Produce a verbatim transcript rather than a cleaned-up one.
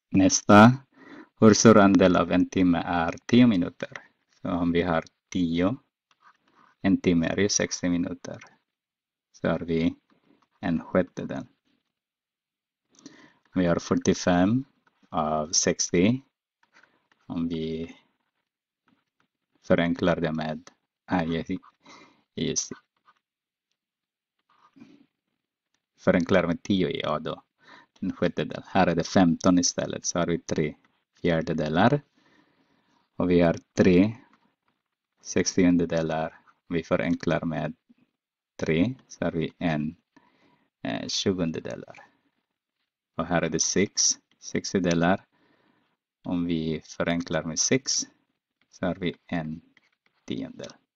Nästa. Hur stor andel av en timme är tio minuter? Så om vi har tio, en timme är ju sextio minuter. Så har vi en sjättedel. Vi har fyrtiofem av sextio. Om vi förenklar det med ah, just, förenklar med tio, ja då. En sjättedel. Här är det femton istället. Så har vi tre fjärdedelar. Och vi har tre sextiondedelar. Vi förenklar med tre. Så har vi en eh, tjugondedelar. Och här är det sex sextiodelar. Om vi förenklar med sex så har vi en tiondel.